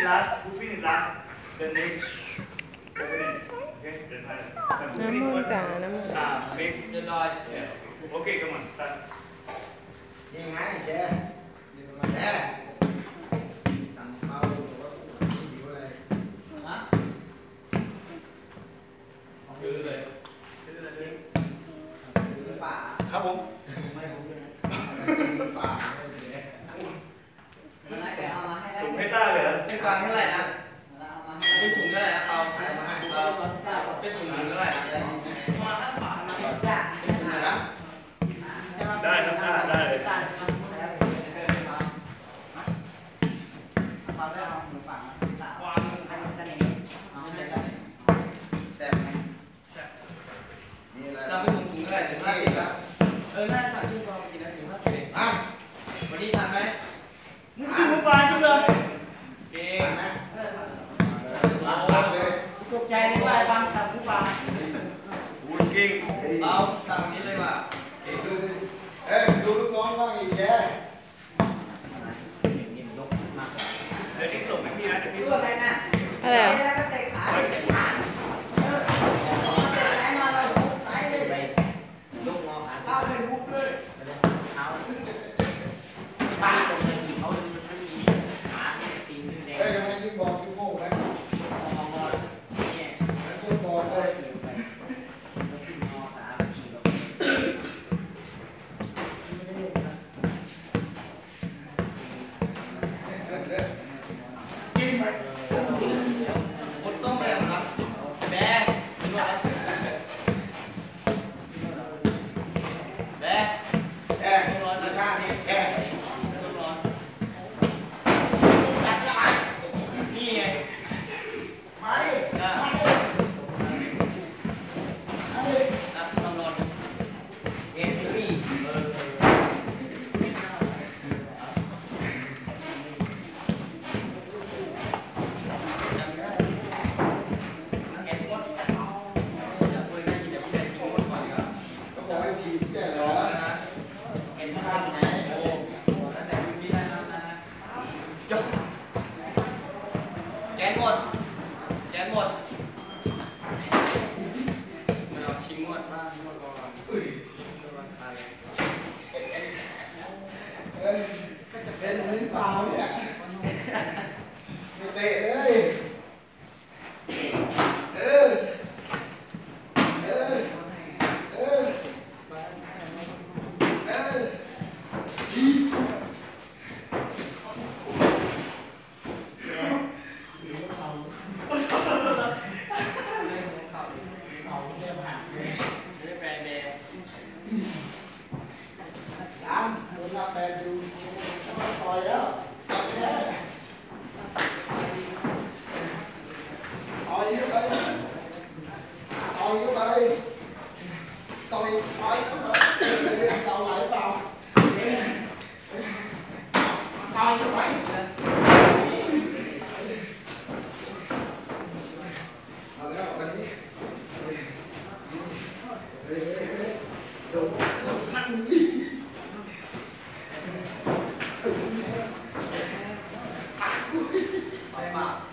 last, goofy in last, then make open it. Okay, then goofy first. Make the dot. Yeah. Okay, come on, start. ยังไงเจ๊แม่สั่งเมาหรือว่าหิวอะไรฮะซื้อเลยป่าครับผมไม่ผมเลยป่าถุงให้ต้าเลยเหรอเป็นกวางเท่าไหร่นะเป็นถุงเท่าไหร่นะเอาเป็นถุงเท่าไหร่นะได้ครับได้เลยเราไปถุงเท่าไหร่ถึง50แล้วน่าจะสั่งที่กองกินแล้วถึง50วันนี้ทันไหมมึงกินหมูปลาจริงเลยเก่งตกใจเลยว่าบางสั่งหมูปลาพูดเก่งเราสั่งวันนี้เลยว่ะดูลูกน้องว่าไงแจ๊เดี๋ยวนี้ส่งให้พี่นะเดี๋ยวพี่ส่งอะไรนะแกนหมดไม่เอาชิงหมดมากหมดก่อนเป็นมือเปล่าเนี่ยไม่เตะเลยแปดดูต่อยแล้วต่อยเยอะไปต่อยเยอะไปต่อยเรื่องเต่าไหลเปล่าต่อยเยอะไปเอาแล้ววันนี้โดนนั่งไปป่ะ